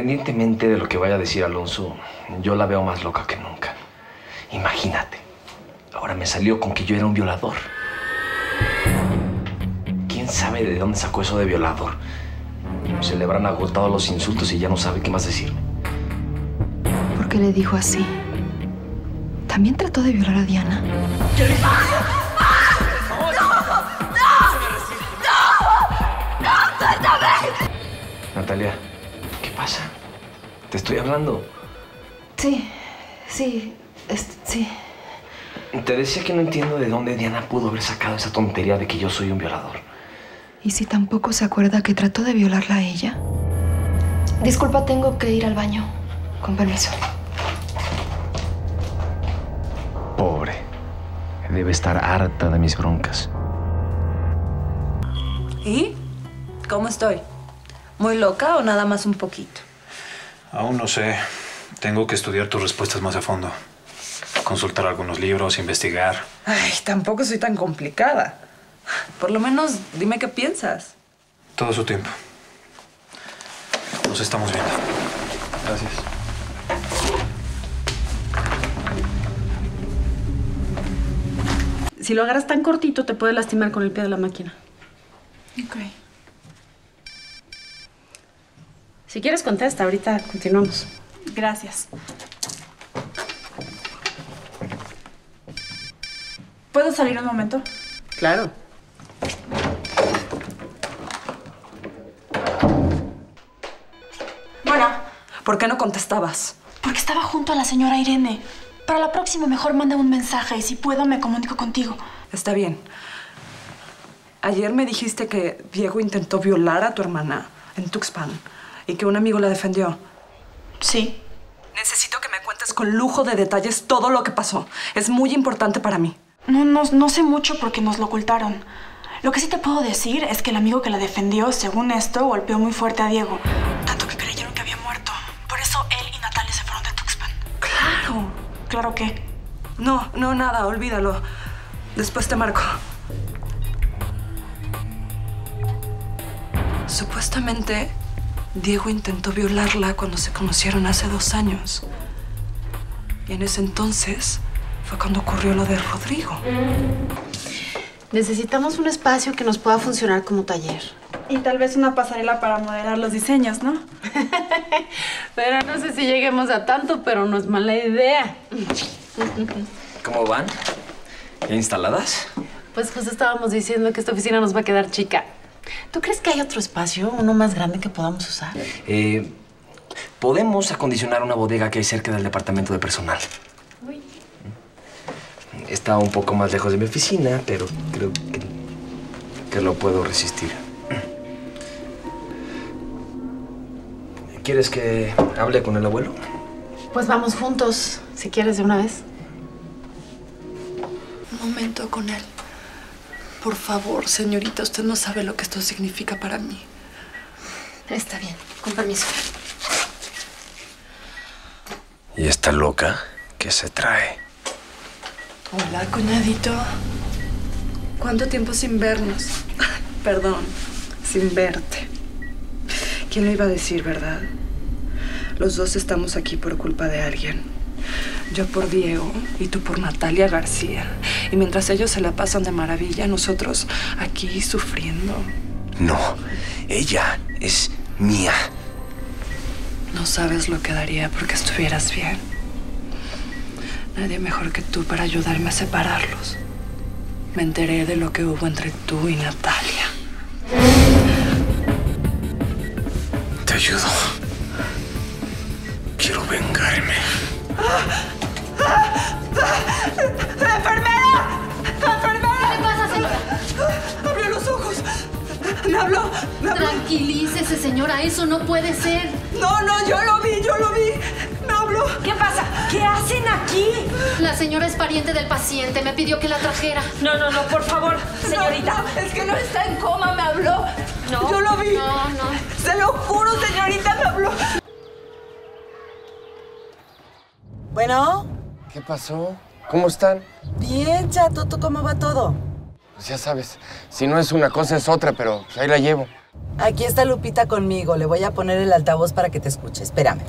Independientemente de lo que vaya a decir Alonso, yo la veo más loca que nunca. Imagínate, ahora me salió con que yo era un violador. ¿Quién sabe de dónde sacó eso de violador? Se le habrán agotado los insultos y ya no sabe qué más decirme. ¿Por qué le dijo así? ¿También trató de violar a Diana? Natalia, ¿qué pasa? Te estoy hablando. Sí. Te decía que no entiendo de dónde Diana pudo haber sacado esa tontería de que yo soy un violador. ¿Y si tampoco se acuerda que trató de violarla a ella? Disculpa, tengo que ir al baño. Con permiso. Pobre. Debe estar harta de mis broncas. ¿Y? ¿Cómo estoy? ¿Muy loca o nada más un poquito? Aún no sé. Tengo que estudiar tus respuestas más a fondo. Consultar algunos libros, investigar. Ay, tampoco soy tan complicada. Por lo menos dime qué piensas. Todo su tiempo. Nos estamos viendo. Gracias. Si lo agarras tan cortito, te puede lastimar con el pie de la máquina. Ok. Si quieres, contesta. Ahorita continuamos. Gracias. ¿Puedo salir un momento? Claro. Bueno, ¿Por qué no contestabas? porque estaba junto a la señora Irene. Para la próxima mejor manda un mensaje y si puedo me comunico contigo. Está bien. Ayer me dijiste que Diego intentó violar a tu hermana en Tuxpan y que un amigo la defendió. Sí. Necesito que me cuentes con lujo de detalles todo lo que pasó. Es muy importante para mí. No sé mucho porque nos lo ocultaron. Lo que sí te puedo decir es que el amigo que la defendió, según esto, golpeó muy fuerte a Diego. Tanto que creyeron que había muerto. Por eso él y Natalia se fueron de Tuxpan. ¡Claro! ¿Claro qué? No, nada, olvídalo. Después te marco. Supuestamente, Diego intentó violarla cuando se conocieron hace 2 años. Y en ese entonces fue cuando ocurrió lo de Rodrigo. Necesitamos un espacio que nos pueda funcionar como taller. Y tal vez una pasarela para modelar los diseños, ¿no? Pero no sé si lleguemos a tanto, pero no es mala idea. ¿Cómo van? ¿Ya instaladas? Pues justo estábamos diciendo que esta oficina nos va a quedar chica. ¿Tú crees que hay otro espacio, uno más grande que podamos usar? Podemos acondicionar una bodega que hay cerca del departamento de personal. Uy. Está un poco más lejos de mi oficina, pero creo que lo puedo resistir. ¿Quieres que hable con el abuelo? Pues vamos juntos, si quieres, de una vez. Un momento con él. Por favor, señorita, usted no sabe lo que esto significa para mí. Está bien. Con permiso. ¿Y esta loca qué se trae? Hola, cuñadito. ¿Cuánto tiempo sin vernos? Perdón, sin verte. ¿Quién lo iba a decir, verdad? Los dos estamos aquí por culpa de alguien. Yo por Diego y tú por Natalia García. Y mientras ellos se la pasan de maravilla, nosotros aquí sufriendo. No, ella es mía. No sabes lo que daría porque estuvieras bien. Nadie mejor que tú para ayudarme a separarlos. Me enteré de lo que hubo entre tú y Natalia. Te ayudo. Quiero vengarme. ¡La enfermera! ¡La enfermera! ¿Qué pasa, señora? ¡Abrió los ojos! ¡Me habló! Tranquilícese, señora. Eso no puede ser. No, yo lo vi. Me habló. ¿Qué pasa? ¿Qué hacen aquí? La señora es pariente del paciente. Me pidió que la trajera. No, por favor, señorita. No, es que no está en coma, me habló. No. Yo lo vi. No. Se lo juro, señorita, me habló. Bueno, ¿Qué pasó? ¿Cómo están? bien, chato, ¿tú cómo va todo? Pues ya sabes, si no es una cosa es otra, pero pues ahí la llevo. Aquí está Lupita conmigo. Le voy a poner el altavoz para que te escuche. Espérame.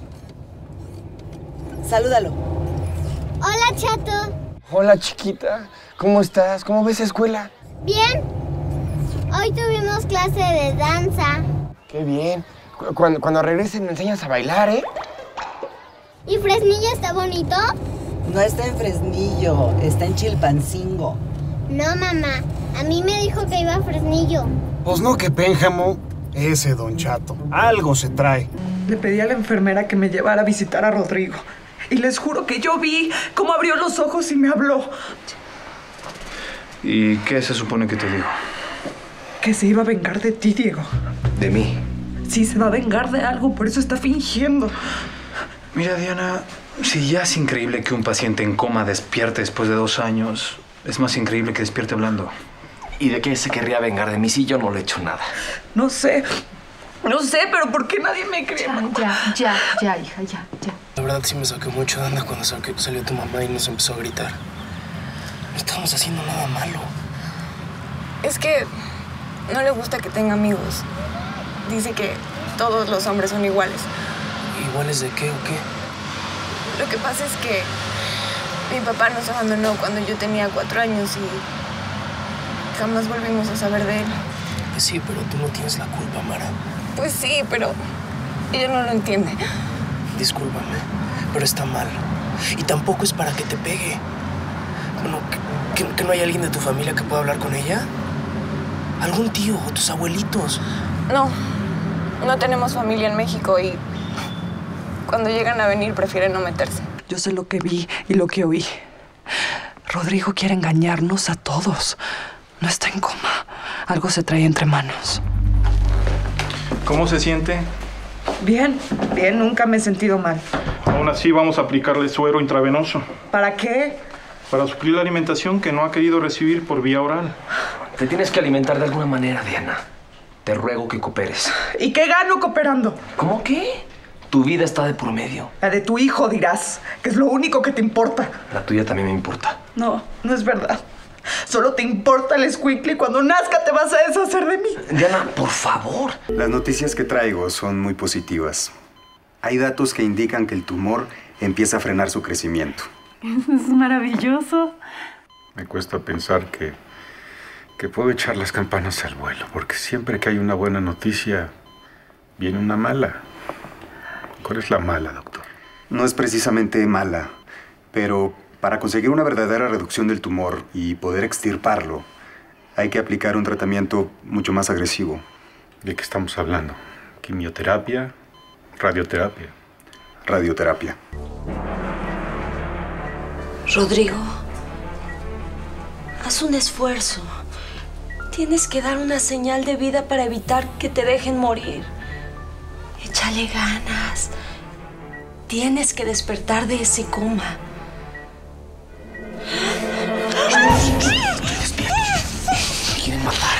Salúdalo. Hola, Chato. Hola, chiquita. ¿Cómo estás? ¿Cómo ves la escuela? Bien. Hoy tuvimos clase de danza. Qué bien. Cuando regresen me enseñas a bailar, ¿eh? ¿Y Fresnillo está bonito? No está en Fresnillo, está en Chilpancingo. No, mamá. A mí me dijo que iba a Fresnillo. Pues no, que Pénjamo, ese don Chato, algo se trae. Le pedí a la enfermera que me llevara a visitar a Rodrigo. Y les juro que yo vi cómo abrió los ojos y me habló. ¿Y qué se supone que te digo? Que se iba a vengar de ti, Diego. ¿De mí? Sí, se va a vengar de algo, por eso está fingiendo. Mira, Diana, si ya es increíble que un paciente en coma despierte después de 2 años, es más increíble que despierte hablando. ¿Y de qué se querría vengar de mí si yo no le he hecho nada? No sé, pero ¿por qué nadie me cree? Ya, hija, ya. La verdad sí me saqué mucho de onda cuando salió tu mamá y nos empezó a gritar. No estábamos haciendo nada malo. Es que no le gusta que tenga amigos. Dice que todos los hombres son iguales. ¿Iguales de qué o qué? Lo que pasa es que mi papá nos abandonó cuando yo tenía 4 años y jamás volvimos a saber de él. Pues sí, pero tú no tienes la culpa, Mara. Pues sí, pero ella no lo entiende. Discúlpame, pero está mal. Y tampoco es para que te pegue. Bueno, ¿que no hay alguien de tu familia que pueda hablar con ella? ¿Algún tío o tus abuelitos? No tenemos familia en México y cuando llegan a venir prefieren no meterse. Yo sé lo que vi y lo que oí. Rodrigo quiere engañarnos a todos. No está en coma. Algo se trae entre manos. ¿Cómo se siente? Bien, nunca me he sentido mal. Aún así vamos a aplicarle suero intravenoso. ¿Para qué? Para suplir la alimentación que no ha querido recibir por vía oral. Te tienes que alimentar de alguna manera, Diana. Te ruego que cooperes. ¿Y qué gano cooperando? ¿Cómo qué? Tu vida está de por medio. La de tu hijo, dirás, que es lo único que te importa. La tuya también me importa. No es verdad. Solo te importa el escuincle y cuando nazca te vas a deshacer de mí. Diana, por favor. Las noticias que traigo son muy positivas. Hay datos que indican que el tumor empieza a frenar su crecimiento. Es maravilloso. Me cuesta pensar que puedo echar las campanas al vuelo, porque siempre que hay una buena noticia, viene una mala. ¿Cuál es la mala, doctor? No es precisamente mala, pero para conseguir una verdadera reducción del tumor y poder extirparlo, hay que aplicar un tratamiento mucho más agresivo. ¿De qué estamos hablando? ¿Quimioterapia? ¿Radioterapia? Radioterapia. Rodrigo, haz un esfuerzo. Tienes que dar una señal de vida para evitar que te dejen morir. Échale ganas. Tienes que despertar de ese coma. Estoy despierto. Me quieren matar.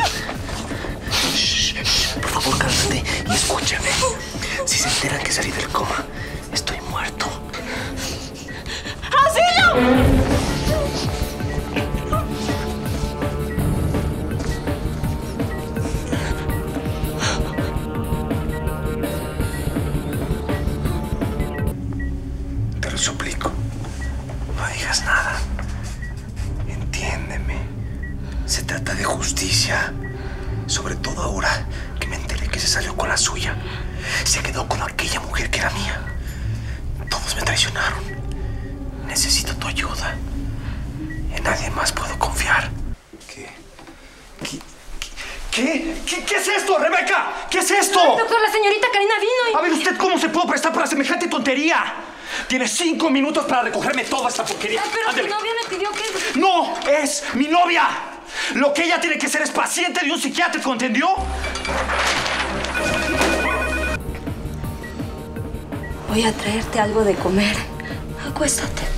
Por favor, cálmate y escúchame. Si se enteran que salí del coma, estoy muerto. ¡Asilo! Te lo suplico. No digas nada. Entiéndeme. Se trata de justicia. Sobre todo ahora que me enteré que se salió con la suya. Se quedó con aquella mujer que era mía. Todos me traicionaron. Necesito tu ayuda. En nadie más puedo confiar. ¿Qué es esto, Rebeca? ¿Qué es esto? Doctor, la señorita Karina vino y... A ver, ¿usted cómo se pudo prestar para semejante tontería? Tiene 5 minutos para recogerme toda esta porquería. Pero Ándele. su novia me pidió que... ¡No es mi novia! Lo que ella tiene que ser es paciente de un psiquiátrico, ¿entendió? Voy a traerte algo de comer. Acuéstate.